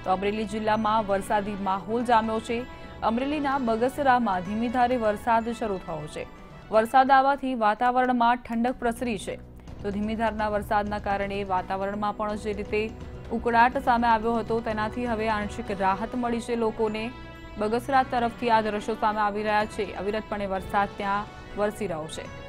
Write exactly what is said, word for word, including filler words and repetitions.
તો અમરેલી જિલ્લામાં વરસાદી માહોલ જામ્યો છે। અમરેલીના બગસરામાં ધીમી ધારે વરસાદ શરૂ થયો છે। વરસાદ આવવાથી વાતાવરણમાં ઠંડક પ્રસરી છે। તો ધીમી ધારના વરસાદના કારણે વાતાવરણમાં પણ જે રીતે ઉકળાટ સામે આવ્યો હતો તેનાથી હવે આંશિક રાહત મળી છે લોકોને। બગસરા તરફથી આ દ્રશ્યો સામે આવી રહ્યા છે। અવિરતપણે વરસાદ ત્યાં વરસી રહ્યો છે।